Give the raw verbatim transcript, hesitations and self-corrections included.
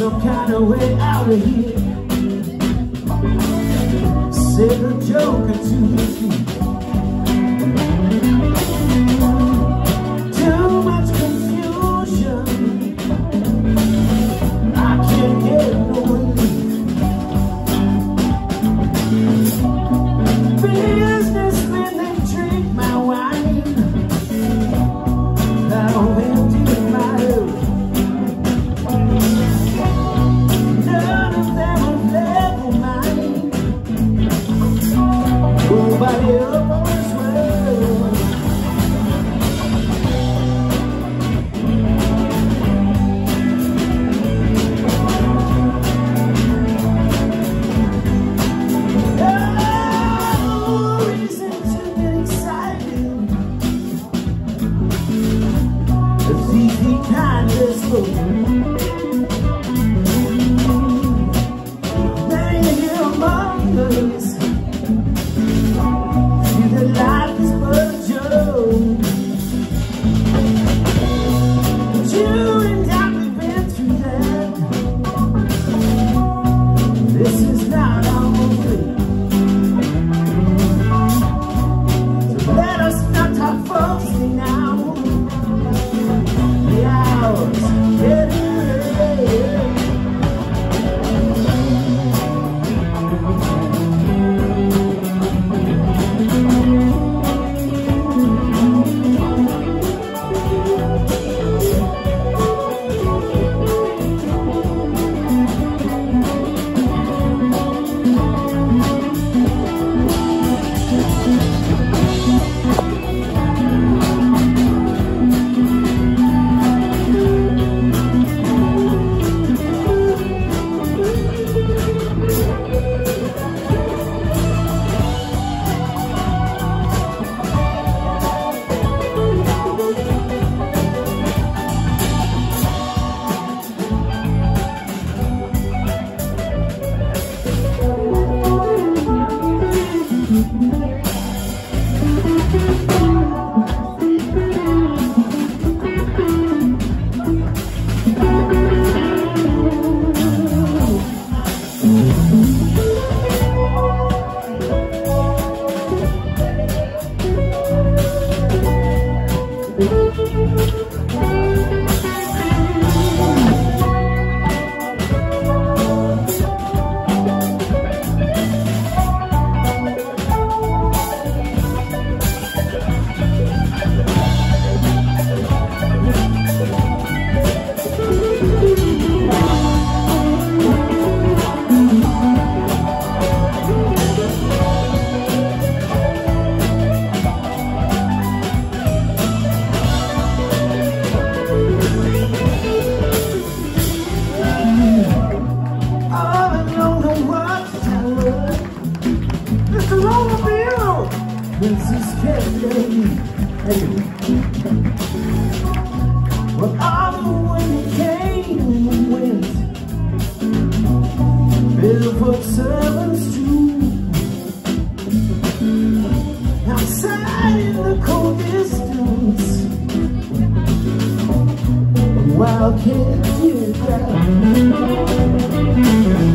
some kind of way out of here. Said the joker to his feet. Too much confusion, I can't get no relief. Businessmen, they drink my wine. Now empty my head. None of them are level mind. Nobody else will. No reason to get excited. It's easy kind of slow. Many among us see that life is but a joke. But you and I've been through that. This is not our way. So let us not talk falsely now. The hours getting late. Along the Watchtower, Mister Roland Beaulieu, Princess Kennedy. Well, all the wind came and went, barefoot servants too. Outside in the cold distance, a wild cat did cry.